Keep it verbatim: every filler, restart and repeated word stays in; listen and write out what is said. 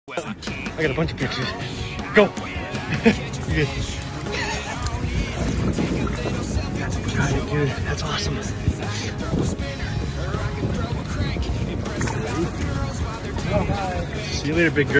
I got a bunch of pictures. Go! You good. Got it, dude. That's awesome. See you later, big girl.